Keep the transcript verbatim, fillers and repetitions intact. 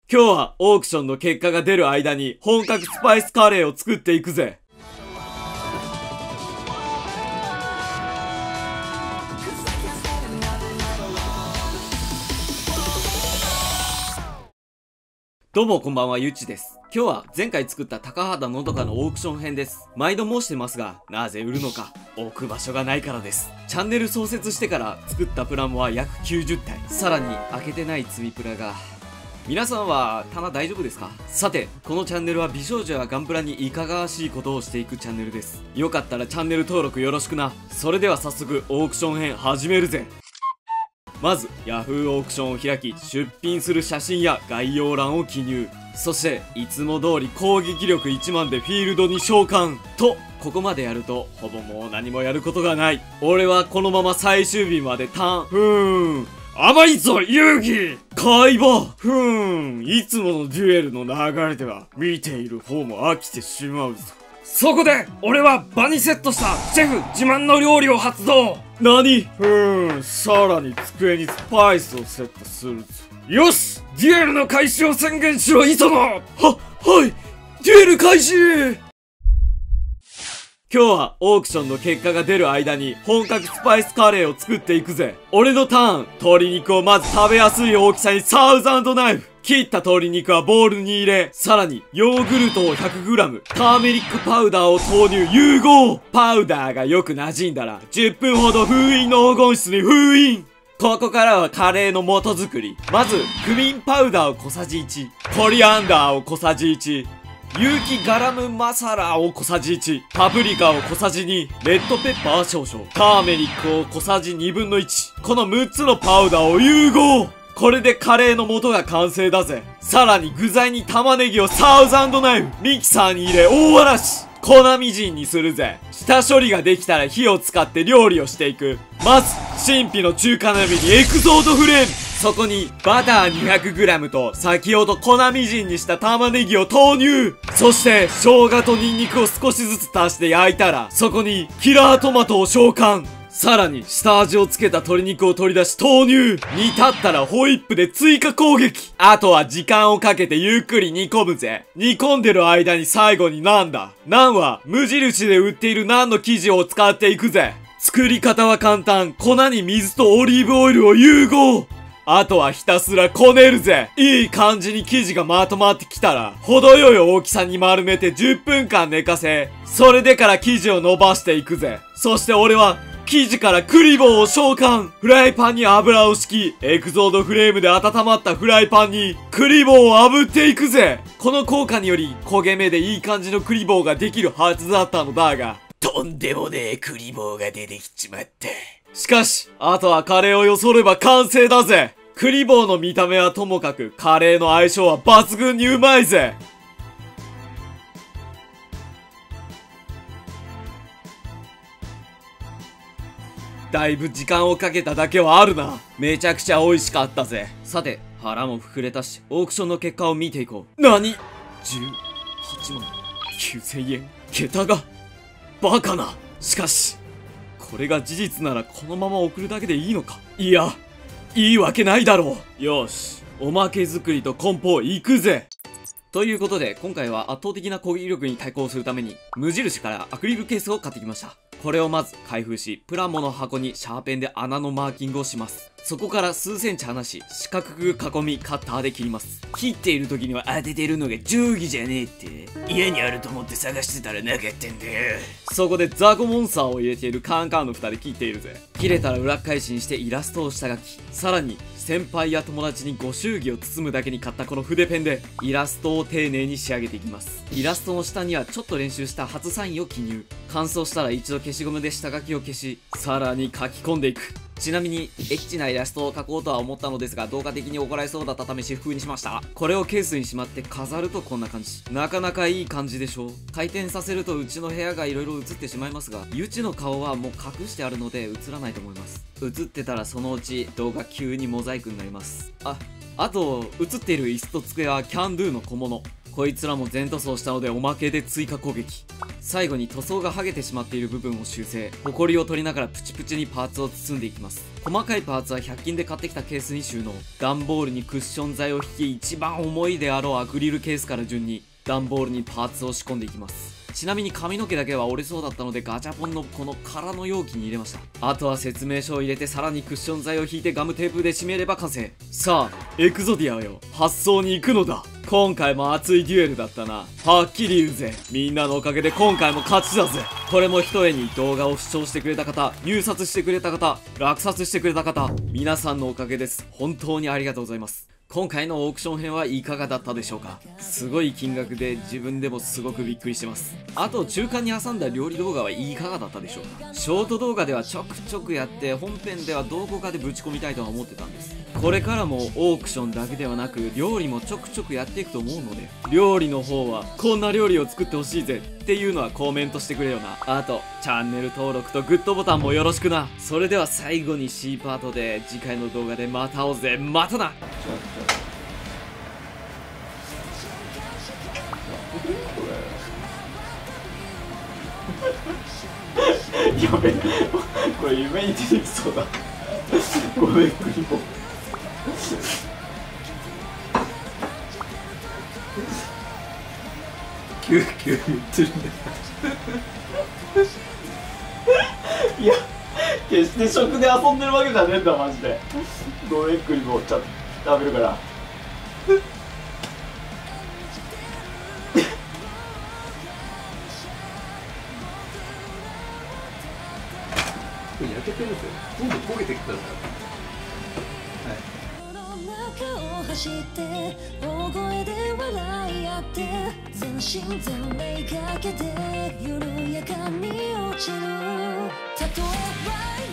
今日はオークションの結果が出る間に本格スパイスカレーを作っていくぜ。どうもこんばんは、ゆっちです。今日は前回作った高畑のどかのオークション編です。毎度申してますが、なぜ売るのか、置く場所がないからです。チャンネル創設してから作ったプラモは約きゅうじゅったい。さらに開けてない積みプラが。皆さんは棚大丈夫ですか？さて、このチャンネルは美少女やガンプラにいかがわしいことをしていくチャンネルです。よかったらチャンネル登録よろしくな。それでは早速オークション編始めるぜ。まず Yahoo オークションを開き、出品する写真や概要欄を記入。そしていつも通り攻撃力いちまんでフィールドに召喚と、ここまでやるとほぼもう何もやることがない。俺はこのまま最終日までターン。ふーん、甘いぞ遊戯海馬。ふーん、いつものデュエルの流れでは見ている方も飽きてしまうぞ。そこで俺は場にセットしたシェフ自慢の料理を発動。何？ふーん、さらに机にスパイスをセットするぞ。よし、デュエルの開始を宣言しろ、磯野。は、はい、デュエル開始。今日はオークションの結果が出る間に本格スパイスカレーを作っていくぜ。俺のターン、鶏肉をまず食べやすい大きさにサウザンドナイフ。切った鶏肉はボウルに入れ、さらにヨーグルトを ひゃくグラム、ターメリックパウダーを投入、融合。パウダーがよく馴染んだらじゅっぷんほど封印の黄金室に封印。ここからはカレーの素作り。まずクミンパウダーを小さじいち、コリアンダーを小さじいち、有機ガラムマサラを小さじいち、パプリカを小さじに、レッドペッパー少々、ターメリックを小さじにぶんのいち。このむっつのパウダーを融合。これでカレーの素が完成だぜ。さらに具材に玉ねぎをサウザンドナイフ、ミキサーに入れ大荒らし。粉みじんにするぜ。下処理ができたら火を使って料理をしていく。まず神秘の中華鍋にエクゾードフレーム。そこにバター にひゃくグラム と先ほど粉みじんにした玉ねぎを投入。そして生姜とニンニクを少しずつ足して焼いたら、そこにキラートマトを召喚。さらに下味をつけた鶏肉を取り出し投入。煮立ったらホイップで追加攻撃。あとは時間をかけてゆっくり煮込むぜ。煮込んでる間に最後にナンだ。ナンは無印で売っているナンの生地を使っていくぜ。作り方は簡単。粉に水とオリーブオイルを融合。あとはひたすらこねるぜ。いい感じに生地がまとまってきたら、程よい大きさに丸めてじゅっぷんかん寝かせ、それでから生地を伸ばしていくぜ。そして俺は、生地からクリボーを召喚。フライパンに油を敷き、エクゾードフレームで温まったフライパンにクリボーを炙っていくぜ。この効果により焦げ目でいい感じのクリボーができるはずだったのだが、とんでもねえクリボーが出てきちまった。しかし、あとはカレーをよそれば完成だぜ。クリボーの見た目はともかく、カレーの相性は抜群にうまいぜ。だいぶ時間をかけただけはあるな。めちゃくちゃ美味しかったぜ。さて、腹も膨れたし、オークションの結果を見ていこう。何？ じゅうはちまんきゅうせんえん。桁がバカな。しかし、これが事実ならこのまま送るだけでいいのか。いや、いいわけないだろう。よし、おまけ作りと梱包行くぜ。ということで、今回は圧倒的な攻撃力に対抗するために、無印からアクリルケースを買ってきました。これをまず開封し、プラモの箱にシャーペンで穴のマーキングをします。そこから数センチ離し、四角く囲みカッターで切ります。切っている時には当ててるのが定規じゃねえって。家にあると思って探してたらなかったんだよ。そこでザコモンスターを入れているカンカンの蓋で切っているぜ。切れたら裏返しにしてイラストを下書き。さらに、先輩や友達にご祝儀を包むだけに買ったこの筆ペンでイラストを丁寧に仕上げていきます。イラストの下にはちょっと練習した初サインを記入。乾燥したら一度消しゴムで下書きを消し、さらに書き込んでいく。ちなみにエッチなイラストを描こうとは思ったのですが、動画的に怒られそうだったため私服にしました。これをケースにしまって飾るとこんな感じ。なかなかいい感じでしょう。回転させるとうちの部屋が色々映ってしまいますが、ゆちの顔はもう隠してあるので映らないと思います。映ってたらそのうち動画急にモザイクになります。あ、あと映っている椅子と机はキャンドゥの小物。 こいつらも全塗装したのでおまけで追加攻撃。最後に塗装が剥げてしまっている部分を修正、ホコリを取りながらプチプチにパーツを包んでいきます。細かいパーツはひゃく均で買ってきたケースに収納。段ボールにクッション材を引き、一番重いであろうアクリルケースから順に段ボールにパーツを仕込んでいきます。ちなみに髪の毛だけは折れそうだったのでガチャポンのこの空の容器に入れました。あとは説明書を入れてさらにクッション材を引いてガムテープで締めれば完成。さあエクゾディアよ、発送に行くのだ。今回も熱いデュエルだったな。はっきり言うぜ、みんなのおかげで今回も勝ちだぜ。これもひとえに動画を視聴してくれた方、入札してくれた方、落札してくれた方、皆さんのおかげです。本当にありがとうございます。今回のオークション編はいかがだったでしょうか。すごい金額で自分でもすごくびっくりしてます。あと中間に挟んだ料理動画はいかがだったでしょうか。ショート動画ではちょくちょくやって本編ではどこかでぶち込みたいとは思ってたんです。これからもオークションだけではなく料理もちょくちょくやっていくと思うので、料理の方はこんな料理を作ってほしいぜっていうのはコメントしてくれよな。あとチャンネル登録とグッドボタンもよろしくな。それでは最後に C パートで次回の動画でまた会おうぜ。またな。 やべえ、これ夢に出てきそうだ。ごめんクリボー。キューキュー言ってるんだいや、決して食で遊んでるわけじゃねえんだマジで。ごめんクリボー、ちゃんと食べるから焼けてるぜ。どんどん焦げてきたんだよ。走って大声で笑い合って全身全霊かけて緩やかに落ちる。例えば